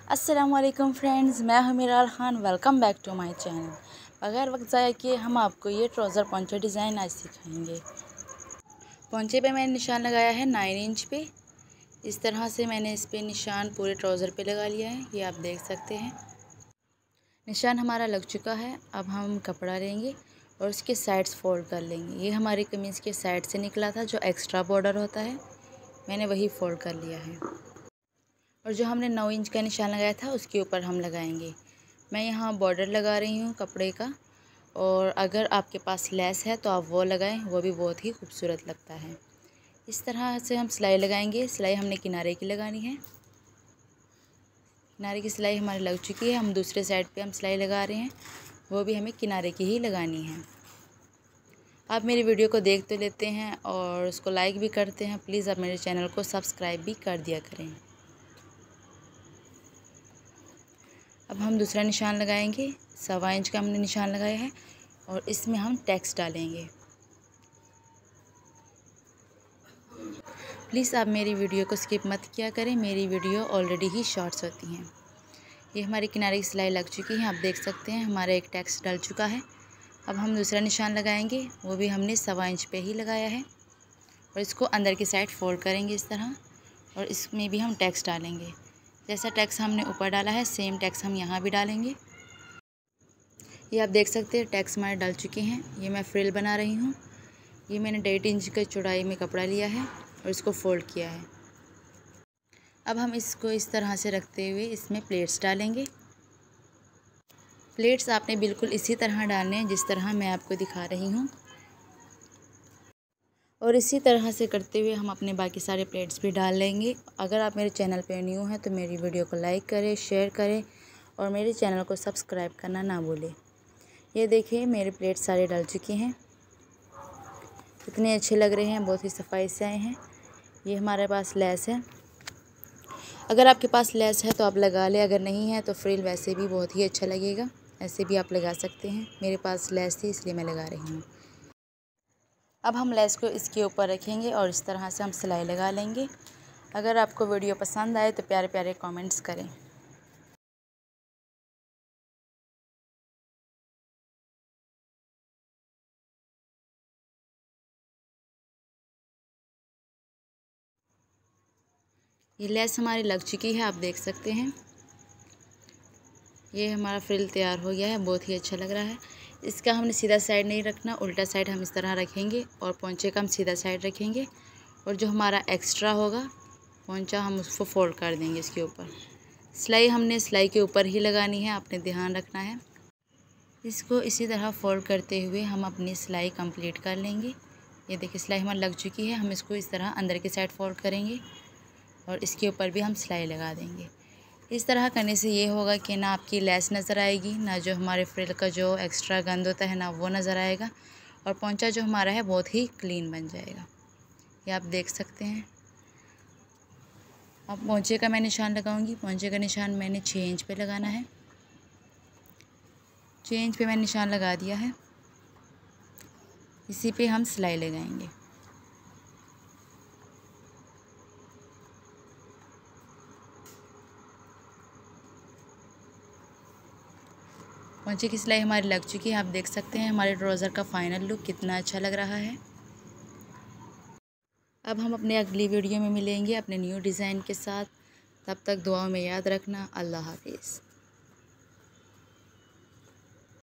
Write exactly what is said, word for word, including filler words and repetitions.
अस्सलामुअलैकुम फ्रेंड्स, मैं हूं Miral Khan. Welcome back to my channel. बगैर वक्त ज़ाया किए हम आपको ये ट्राउज़र पोंचे डिज़ाइन आज सिखाएंगे। पोंचे पे मैंने निशान लगाया है नाइन इंच पे। इस तरह से मैंने इस पे निशान पूरे ट्राउज़र पे लगा लिया है, ये आप देख सकते हैं। निशान हमारा लग चुका है। अब हम कपड़ा लेंगे और उसके साइड्स फोल्ड कर लेंगे। ये हमारी कमीज़ के साइड से निकला था, जो एक्स्ट्रा बॉर्डर होता है, मैंने वही फोल्ड कर लिया है। और जो हमने नौ इंच का निशान लगाया था उसके ऊपर हम लगाएंगे। मैं यहाँ बॉर्डर लगा रही हूँ कपड़े का, और अगर आपके पास लेस है तो आप वो लगाएं, वो भी बहुत ही खूबसूरत लगता है। इस तरह से हम सिलाई लगाएंगे। सिलाई हमने किनारे की लगानी है। किनारे की सिलाई हमारी लग चुकी है। हम दूसरे साइड पे हम सिलाई लगा रहे हैं, वो भी हमें किनारे की ही लगानी है। आप मेरी वीडियो को देख तो लेते हैं और उसको लाइक भी करते हैं। प्लीज़ आप मेरे चैनल को सब्सक्राइब भी कर दिया करें। अब हम दूसरा निशान लगाएंगे। सवा इंच का हमने निशान लगाया है और इसमें हम टैक्स डालेंगे। प्लीज़ आप मेरी वीडियो को स्किप मत किया करें, मेरी वीडियो ऑलरेडी ही शॉर्ट्स होती हैं। ये हमारी किनारे की सिलाई लग चुकी है, आप देख सकते हैं हमारा एक टैक्स डल चुका है। अब हम दूसरा निशान लगाएंगे, वो भी हमने सवा इंच पे ही लगाया है, और इसको अंदर की साइड फोल्ड करेंगे इस तरह, और इसमें भी हम टैक्स डालेंगे। जैसा टैक्स हमने ऊपर डाला है सेम टैक्स हम यहाँ भी डालेंगे। ये आप देख सकते हैं टैक्स हमारे डल चुके हैं। ये मैं फ्रिल बना रही हूँ। ये मैंने डेढ़ इंच की चौड़ाई में कपड़ा लिया है और इसको फोल्ड किया है। अब हम इसको इस तरह से रखते हुए इसमें प्लेट्स डालेंगे। प्लेट्स आपने बिल्कुल इसी तरह डालने हैं जिस तरह मैं आपको दिखा रही हूँ, और इसी तरह से करते हुए हम अपने बाकी सारे प्लेट्स भी डाल लेंगे। अगर आप मेरे चैनल पर न्यू हैं तो मेरी वीडियो को लाइक करें, शेयर करें और मेरे चैनल को सब्सक्राइब करना ना भूलें। ये देखिए मेरे प्लेट सारे डल चुके हैं। कितने अच्छे लग रहे हैं, बहुत ही सफाई से आए हैं। ये हमारे पास लेस है। अगर आपके पास लेस है तो आप लगा लें, अगर नहीं है तो फ्रिल वैसे भी बहुत ही अच्छा लगेगा, ऐसे भी आप लगा सकते हैं। मेरे पास लेस थी इसलिए मैं लगा रही हूँ। अब हम लेस को इसके ऊपर रखेंगे और इस तरह से हम सिलाई लगा लेंगे। अगर आपको वीडियो पसंद आए तो प्यारे प्यारे कमेंट्स करें। ये लेस हमारी लग चुकी है, आप देख सकते हैं। ये हमारा फ्रिल तैयार हो गया है, बहुत ही अच्छा लग रहा है। इसका हमने सीधा साइड नहीं रखना, उल्टा साइड हम इस तरह रखेंगे, और पोंचे का हम सीधा साइड रखेंगे, और जो हमारा एक्स्ट्रा होगा पोंचा हम उसको फोल्ड कर देंगे इसके ऊपर। सिलाई हमने सिलाई के ऊपर ही लगानी है, आपने ध्यान रखना है। इसको इसी तरह फोल्ड करते हुए हम अपनी सिलाई कंप्लीट कर लेंगे। ये देखिए सिलाई हमारी लग चुकी है। हम इसको इस तरह अंदर की साइड फोल्ड करेंगे और इसके ऊपर भी हम सिलाई लगा देंगे। इस तरह करने से ये होगा कि ना आपकी लेस नज़र आएगी, ना जो हमारे फ्रिल का जो एक्स्ट्रा गंद होता है ना वो नज़र आएगा, और पोंचा जो हमारा है बहुत ही क्लीन बन जाएगा। ये आप देख सकते हैं। अब पोंचे का मैं निशान लगाऊंगी। पोंचे का निशान मैंने छः इंच पे लगाना है। छः इंच पे मैंने निशान लगा दिया है। इसी पे हम सिलाई लगाएंगे। पोंचे की सिलाई हमारी लग चुकी है, आप देख सकते हैं हमारे ट्राउज़र का फाइनल लुक कितना अच्छा लग रहा है। अब हम अपने अगली वीडियो में मिलेंगे अपने न्यू डिज़ाइन के साथ। तब तक दुआओं में याद रखना। अल्लाह हाफिज़।